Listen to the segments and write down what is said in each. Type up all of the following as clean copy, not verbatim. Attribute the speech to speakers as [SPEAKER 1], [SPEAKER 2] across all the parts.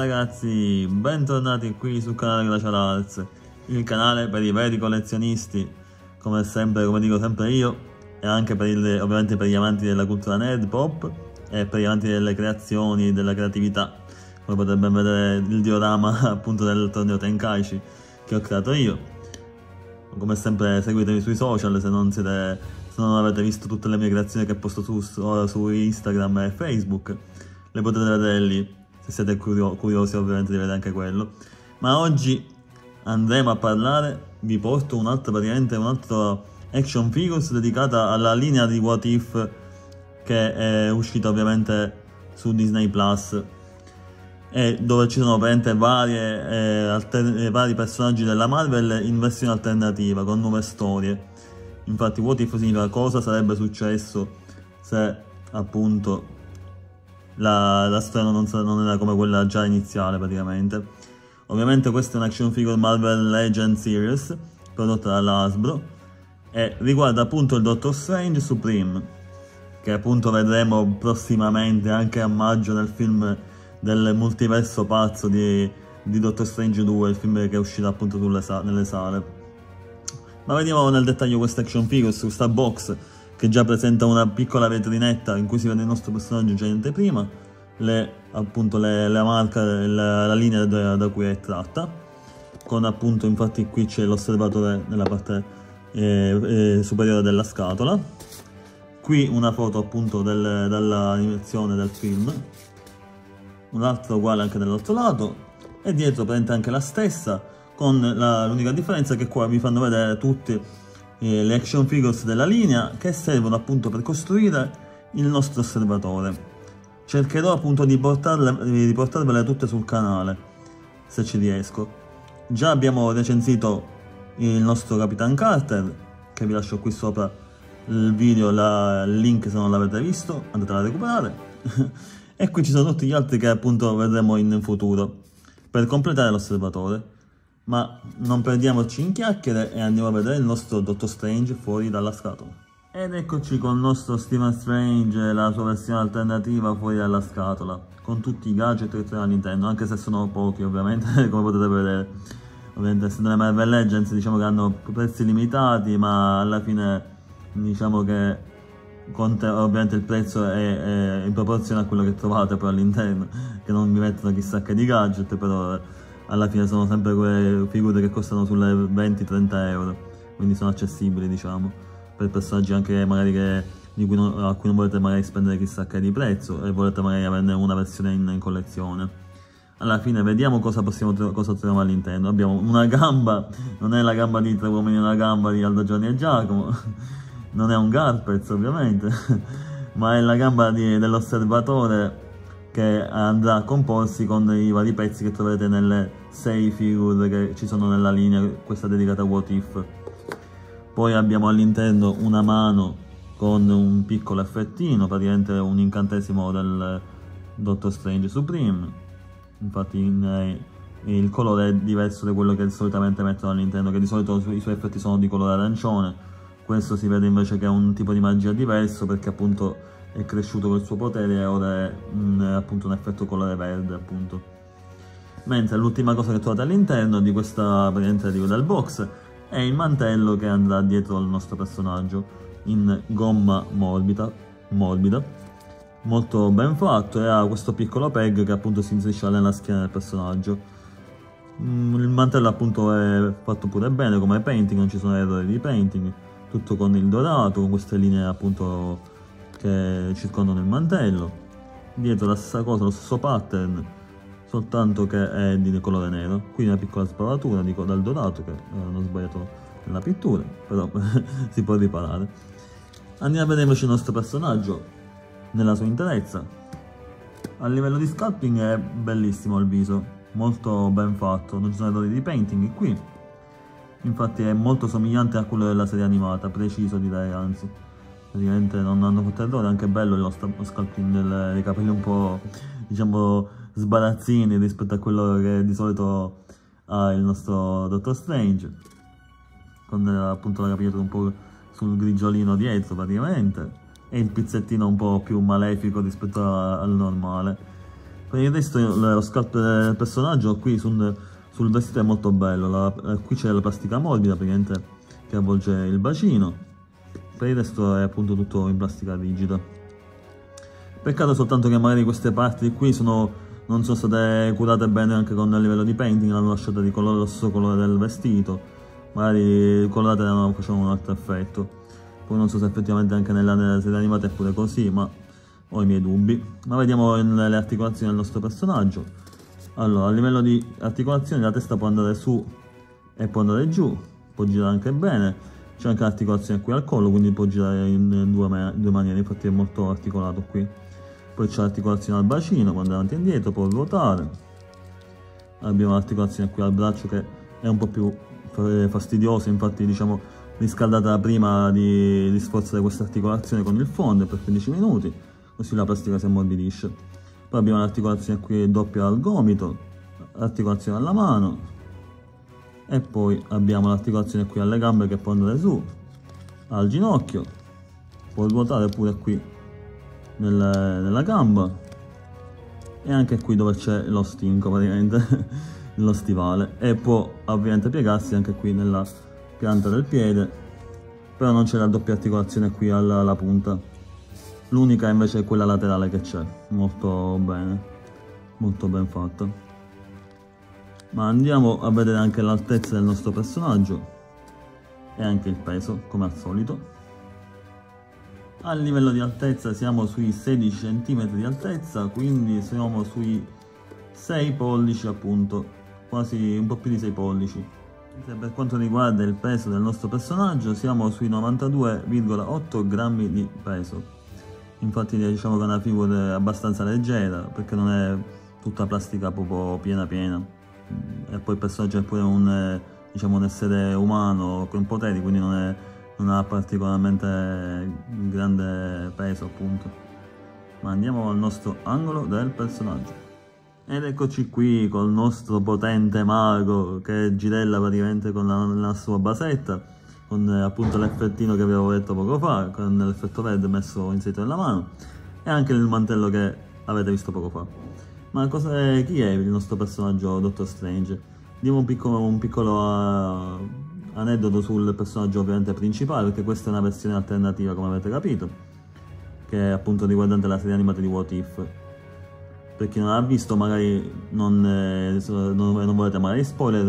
[SPEAKER 1] ragazzi, bentornati qui sul canale Glacial Arts, il canale per i veri collezionisti, come sempre, come dico sempre io, e anche ovviamente per gli amanti della cultura nerd, pop e per gli amanti delle creazioni, della creatività, come potete ben vedere il diorama appunto del torneo Tenkaichi che ho creato io. Come sempre seguitemi sui social se non avete visto tutte le mie creazioni che posto su Instagram e Facebook, le potete vedere lì. Se siete curiosi ovviamente di vedere anche quello. Ma oggi andremo a parlare, vi porto un altro action figures dedicata alla linea di What If che è uscita ovviamente su Disney Plus, e dove ci sono ovviamente vari personaggi della Marvel in versione alternativa con nuove storie. Infatti What If significa cosa sarebbe successo se appunto la storia non era come quella già iniziale praticamente. Ovviamente questa è un action figure Marvel Legends Series prodotta dalla Hasbro e riguarda appunto il Doctor Strange Supreme, che appunto vedremo prossimamente anche a maggio nel film del multiverso pazzo di Doctor Strange 2, il film che uscirà appunto nelle sale. Ma vediamo nel dettaglio questa action figure, su questa box che già presenta una piccola vetrinetta in cui si vede il nostro personaggio già in anteprima, la marca, la linea da cui è tratta, con appunto infatti qui c'è l'osservatore nella parte superiore della scatola, qui una foto appunto dall'animazione del film, un'altra uguale anche dall'altro lato, e dietro prende anche la stessa, con l'unica differenza che qua vi fanno vedere tutti le action figures della linea che servono appunto per costruire il nostro osservatore. Cercherò appunto di portarvele tutte sul canale se ci riesco. Già abbiamo recensito il nostro Capitan Carter, che vi lascio qui sopra il video, il link se non l'avete visto, andate a recuperare. E qui ci sono tutti gli altri che appunto vedremo in futuro per completare l'osservatore. Ma non perdiamoci in chiacchiere e andiamo a vedere il nostro Doctor Strange fuori dalla scatola. Ed eccoci con il nostro Stephen Strange e la sua versione alternativa fuori dalla scatola, con tutti i gadget che trae all'interno, anche se sono pochi ovviamente, come potete vedere. Ovviamente essendo le Marvel Legends diciamo che hanno prezzi limitati, ma alla fine diciamo che ovviamente il prezzo è in proporzione a quello che trovate poi all'interno, che non vi mettono chissà che di gadget, però alla fine sono sempre quelle figure che costano sulle 20-30 euro, quindi sono accessibili diciamo per personaggi anche magari a cui non volete magari spendere chissà che di prezzo e volete magari averne una versione in collezione. Alla fine vediamo cosa troviamo all'interno. Abbiamo una gamba, non è la gamba di Tre Uomini, è una gamba di Aldo, Giovanni e Giacomo, non è un Garpez ovviamente, ma è la gamba dell'osservatore che andrà a comporsi con i vari pezzi che troverete nelle 6 figure che ci sono nella linea, questa dedicata a What If. Poi abbiamo all'interno una mano con un piccolo effettino, praticamente un incantesimo del Doctor Strange Supreme. Infatti il colore è diverso da quello che solitamente mettono all'interno, che di solito i suoi effetti sono di colore arancione. Questo si vede invece che è un tipo di magia diverso, perché appunto è cresciuto col suo potere e ora è appunto un effetto colore verde appunto. Mentre l'ultima cosa che trovate all'interno di questa variante del box è il mantello che andrà dietro al nostro personaggio in gomma morbida, molto ben fatto, e ha questo piccolo peg che appunto si inserisce nella schiena del personaggio. Il mantello appunto è fatto pure bene come painting, non ci sono errori di painting, tutto con il dorato, con queste linee appunto che circondano il mantello. Dietro la stessa cosa, lo stesso pattern, soltanto che è di colore nero. Qui una piccola sparatura dal dorato, che hanno sbagliato nella pittura, però si può riparare. Andiamo a vederci il nostro personaggio nella sua interezza. A livello di sculpting è bellissimo il viso, molto ben fatto, non ci sono errori di painting qui. Infatti è molto somigliante a quello della serie animata, preciso direi, anzi. Praticamente non hanno fatto errore, anche bello lo sculpting dei capelli un po' diciamo sbarazzini rispetto a quello che di solito ha il nostro Doctor Strange, con appunto la capigliatura un po' sul grigiolino dietro praticamente, e il pizzettino un po' più malefico rispetto al normale. Per il resto lo scalpo del personaggio qui sul vestito è molto bello, qui c'è la plastica morbida praticamente che avvolge il bacino, per il resto è appunto tutto in plastica rigida. Peccato soltanto che magari queste parti qui non sono state curate bene anche con il livello di painting, l'hanno lasciata di lo stesso colore del vestito, magari colorate facevano un altro effetto. Poi non so se effettivamente anche nella serie animata è pure così, ma ho i miei dubbi. Ma vediamo le articolazioni del nostro personaggio. Allora, a livello di articolazioni la testa può andare su e può andare giù, può girare anche bene. C'è anche l'articolazione qui al collo, quindi può girare in due maniere, infatti è molto articolato qui. Poi c'è l'articolazione al bacino, quando è avanti e indietro, può ruotare. Abbiamo l'articolazione qui al braccio che è un po' più fastidiosa, infatti diciamo riscaldata prima di sforzare questa articolazione con il fondo per 15 minuti. Così la plastica si ammorbidisce. Poi abbiamo l'articolazione qui doppia al gomito, l'articolazione alla mano e poi abbiamo l'articolazione qui alle gambe che può andare su, al ginocchio, può ruotare pure qui nella gamba e anche qui dove c'è lo stinco praticamente, lo stivale, e può ovviamente piegarsi anche qui nella pianta del piede, però non c'è la doppia articolazione qui alla punta. L'unica invece è quella laterale che c'è, molto bene, molto ben fatta. Ma andiamo a vedere anche l'altezza del nostro personaggio e anche il peso, come al solito. A livello di altezza siamo sui 16 cm di altezza, quindi siamo sui 6 pollici appunto, quasi un po' più di 6 pollici. Per quanto riguarda il peso del nostro personaggio siamo sui 92,8 grammi di peso. Infatti diciamo che è una figura abbastanza leggera, perché non è tutta plastica proprio piena. E poi il personaggio è pure un essere umano con poteri, quindi non ha particolarmente grande peso appunto. Ma andiamo al nostro angolo del personaggio. Ed eccoci qui col nostro potente mago che girella praticamente con la sua basetta, con appunto l'effettino che avevo detto poco fa, con l'effetto verde messo inserito nella mano, e anche il mantello che avete visto poco fa. Ma chi è il nostro personaggio Doctor Strange? Diamo un piccolo aneddoto sul personaggio ovviamente principale, perché questa è una versione alternativa come avete capito, che è appunto riguardante la serie animata di What If. Per chi non l'ha visto magari non volete magari spoiler,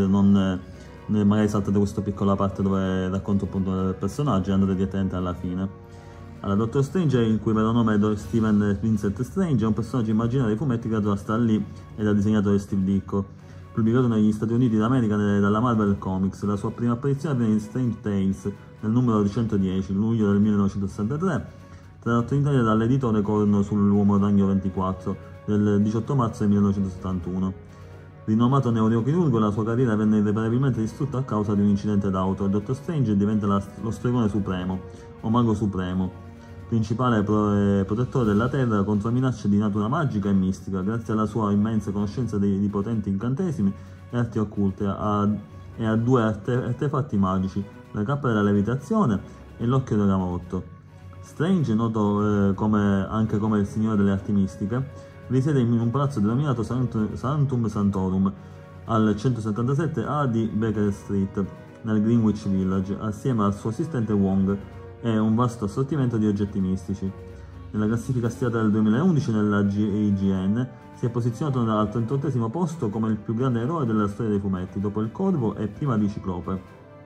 [SPEAKER 1] magari saltate questa piccola parte dove racconto appunto del personaggio e andate direttamente alla fine. Allora, Doctor Strange, il cui vero nome è Stephen Vincent Strange, è un personaggio immaginario dei fumetti creato da Stan Lee e dal disegnatore Steve Ditko, pubblicato negli Stati Uniti d'America dalla Marvel Comics. La sua prima apparizione avviene in Strange Tales nel numero 110, luglio del 1963, tradotto in Italia dall'editore Corno sull'Uomo Ragno 24 del 18 marzo del 1971. Rinomato neurochirurgo, la sua carriera venne irreparabilmente distrutta a causa di un incidente d'auto e Dottor Strange diventa lo stregone supremo, o mago supremo, principale protettore della Terra contro minacce di natura magica e mistica, grazie alla sua immensa conoscenza di potenti incantesimi e arti occulte e a due artefatti magici, la cappa della levitazione e l'occhio del ramotto. Strange, noto anche come il signore delle arti mistiche, risiede in un palazzo denominato Sanctum Sanctorum al 177 A di Baker Street, nel Greenwich Village, assieme al suo assistente Wong e un vasto assortimento di oggetti mistici. Nella classifica stilata del 2011 nella IGN si è posizionato al 38° posto come il più grande eroe della storia dei fumetti, dopo il Corvo e prima di Ciclope.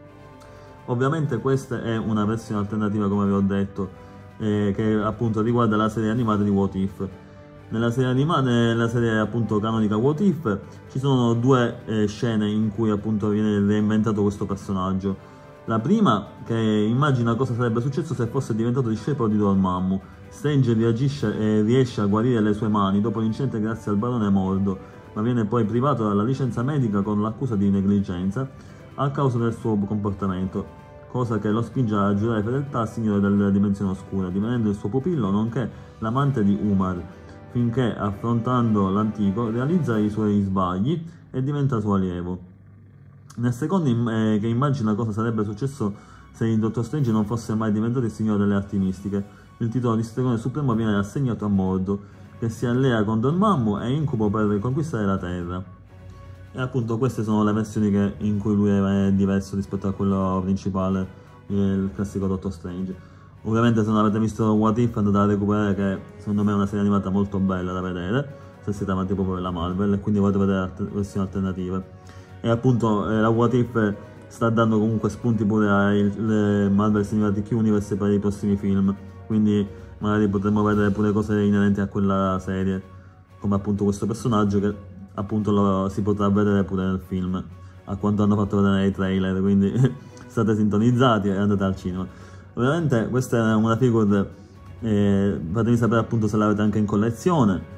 [SPEAKER 1] Ovviamente questa è una versione alternativa, come vi ho detto, che appunto riguarda la serie animata di What If. Nella serie appunto canonica What If ci sono due scene in cui appunto viene reinventato questo personaggio. La prima, che immagina cosa sarebbe successo se fosse diventato discepolo di Dormammu. Strange reagisce e riesce a guarire le sue mani dopo l'incidente grazie al barone Mordo, ma viene poi privato dalla licenza medica con l'accusa di negligenza a causa del suo comportamento, cosa che lo spinge a giurare fedeltà al signore delle dimensioni oscure, divenendo il suo pupillo nonché l'amante di Umar, finché, affrontando l'antico, realizza i suoi sbagli e diventa suo allievo. Nel secondo, che immagina cosa sarebbe successo se il Dottor Strange non fosse mai diventato il signore delle arti mistiche, il titolo di stregone supremo viene assegnato a Mordo, che si allea con Dormammu e Incubo per conquistare la Terra. E appunto queste sono le versioni in cui lui è diverso rispetto a quello principale, il classico Doctor Strange. Ovviamente se non avete visto What If andate a recuperare, che secondo me è una serie animata molto bella da vedere, se siete amanti proprio della Marvel e quindi volete vedere versioni alternative. E appunto la What If sta dando comunque spunti pure al Marvel Cinematic Universe per i prossimi film, quindi magari potremmo vedere pure cose inerenti a quella serie, come appunto questo personaggio che appunto si potrà vedere pure nel film, a quanto hanno fatto vedere nei trailer, quindi state sintonizzati e andate al cinema. Ovviamente questa è una figure, fatemi sapere appunto se l'avete anche in collezione.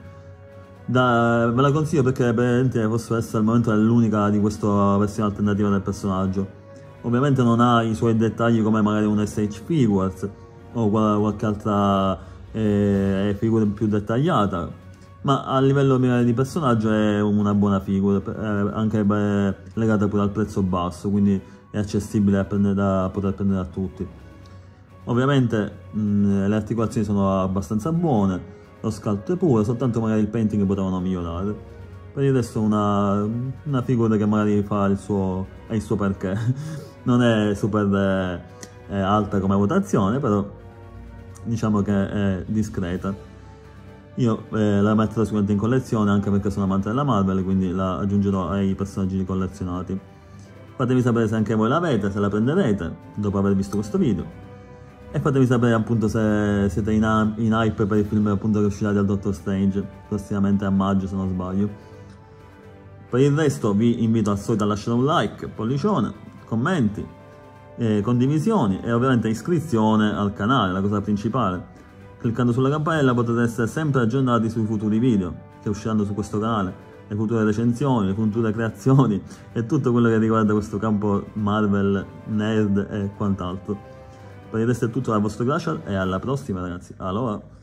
[SPEAKER 1] Ve la consiglio perché praticamente posso essere al momento l'unica di questa versione alternativa del personaggio. Ovviamente non ha i suoi dettagli come magari un SH Figures o qualche altra figura più dettagliata, ma a livello di personaggio è una buona figura, anche legata pure al prezzo basso, quindi è accessibile da poter prendere a tutti. Ovviamente le articolazioni sono abbastanza buone, lo scalto è puro, soltanto magari il painting potevano migliorare. Per il resto una figura che magari fa il suo perché. Non è super alta come votazione, però diciamo che è discreta. Io la metterò sicuramente in collezione, anche perché sono amante della Marvel, quindi la aggiungerò ai personaggi collezionati. Fatemi sapere se anche voi l'avete, se la prenderete dopo aver visto questo video. E fatemi sapere appunto se siete in hype per il film appunto che uscirà del Doctor Strange prossimamente a maggio, se non sbaglio. Per il resto vi invito al solito a lasciare un like, pollicione, commenti, condivisioni e ovviamente iscrizione al canale, la cosa principale. Cliccando sulla campanella potete essere sempre aggiornati sui futuri video che usciranno su questo canale, le future recensioni, le future creazioni e tutto quello che riguarda questo campo Marvel, nerd e quant'altro. Per il resto è tutto dal vostro Glacial e alla prossima ragazzi, allora!